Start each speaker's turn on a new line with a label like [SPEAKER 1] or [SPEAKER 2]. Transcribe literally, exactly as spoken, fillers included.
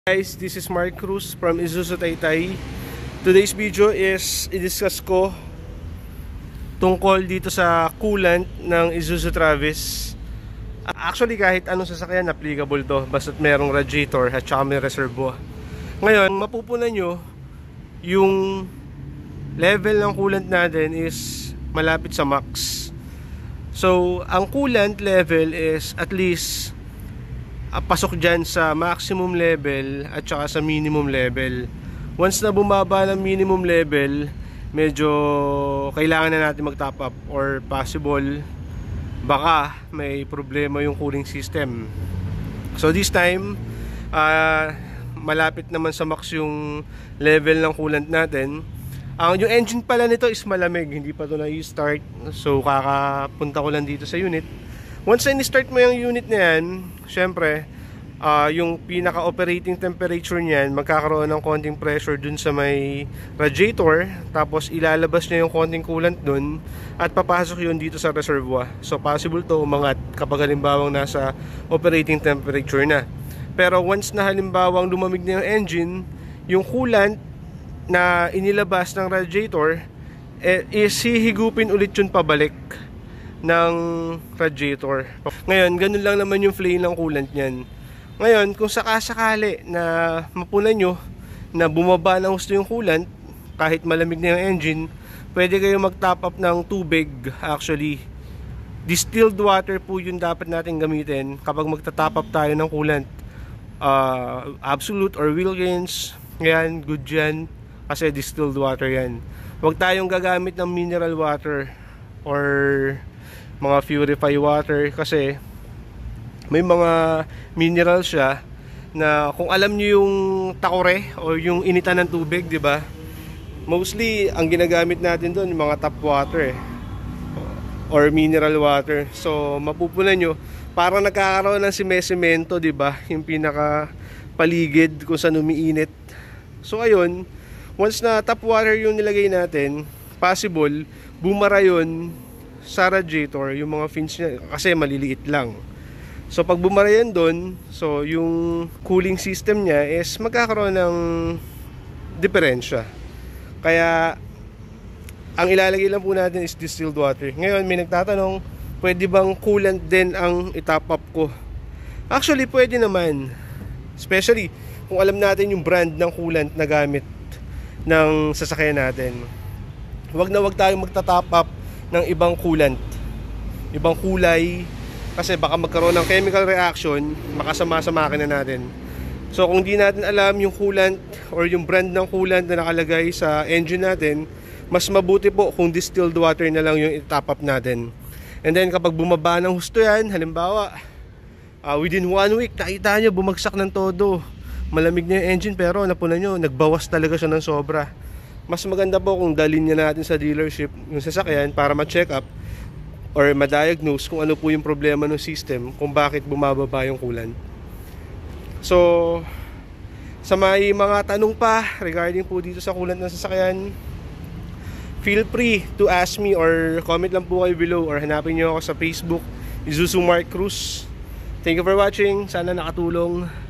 [SPEAKER 1] Guys, this is Mark Cruz from Isuzu Taytay. Today's video is i-discuss ko tungkol dito sa coolant ng Isuzu Travis. Actually, kahit anong sasakyan applicable to, basta't merong radiator at saka may reservoir. Ngayon, mapupunan nyo yung level ng coolant natin is malapit sa max. So, ang coolant level is at least Uh, pasok dyan sa maximum level at saka sa minimum level. Once na bumaba ng minimum level, medyo kailangan na natin mag-top up or possible baka may problema yung cooling system. So this time uh, malapit naman sa max yung level ng coolant natin. Ang uh, yung engine pala nito is malamig, hindi pa to na-start. So kakapunta ko lang dito sa unit. Once na in-start mo yung unit na yan, syempre, uh, yung pinaka-operating temperature niyan, magkakaroon ng konting pressure dun sa may radiator, tapos ilalabas niya yung konting coolant dun, at papasok yun dito sa reservoir. So, possible to umangat kapag halimbawang nasa operating temperature na. Pero once na halimbawang lumamig na yung engine, yung coolant na inilabas ng radiator, eh, is hihigupin ulit yun pabalik ng radiator. Ngayon, ganun lang naman yung flow ng coolant niyan. Ngayon, kung sakasakali na mapunan nyo na bumaba ng gusto yung coolant, kahit malamig na yung engine, pwede kayo mag-top up ng tubig. Actually, distilled water po yung dapat natin gamitin kapag magta-top up tayo ng coolant. uh, Absolute or Wilkins, yan, good yan, kasi distilled water yan. Huwag tayong gagamit ng mineral water or mga purify water, kasi may mga mineral siya na kung alam niyo yung takore o yung initan ng tubig, di ba? Mostly ang ginagamit natin doon yung mga tap water eh, or mineral water. So mapupunan nyo parang nagkakaroon ng sime-semento, di ba? Yung pinaka paligid kung saan umiinit. So ayun, once na tap water yung nilagay natin, possible bumara yun sa radiator, yung mga fins niya, kasi maliliit lang. So pag bumara yan doon, so yung cooling system niya is magkakaroon ng diferensya. Kaya ang ilalagay lang po natin is distilled water. Ngayon may nagtatanong, pwede bang coolant din ang itop up ko? Actually pwede naman, especially kung alam natin yung brand ng coolant na gamit ng sasakyan natin. Wag na wag tayong magta-top up ng ibang coolant, ibang kulay, kasi baka magkaroon ng chemical reaction, makasama sa makina natin. So kung di natin alam yung coolant or yung brand ng coolant na nakalagay sa engine natin, mas mabuti po kung distilled water na lang yung i-top up natin. And then kapag bumaba ng husto yan, halimbawa uh, within one week, nakita nyo bumagsak ng todo, malamig na yung engine, pero napunan nyo, nagbawas talaga siya ng sobra. Mas maganda po kung dalhin niya natin sa dealership yung sasakyan para ma-check up or ma-diagnose kung ano po yung problema ng system, kung bakit bumababa yung coolant. So sa may mga tanong pa regarding po dito sa coolant ng sasakyan, feel free to ask me or comment lang po kayo below, or hanapin nyo ako sa Facebook, Isuzu Mark Cruz. Thank you for watching, sana nakatulong.